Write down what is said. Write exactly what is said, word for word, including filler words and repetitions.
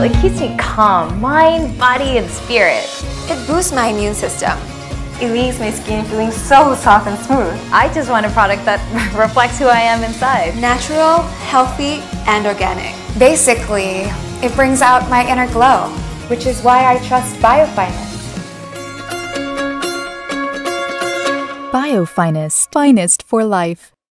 It keeps me calm, mind, body, and spirit. It boosts my immune system. It leaves my skin feeling so soft and smooth. I just want a product that reflects who I am inside. Natural, healthy, and organic. Basically, it brings out my inner glow, which is why I trust Biofinest. Biofinest, finest for life.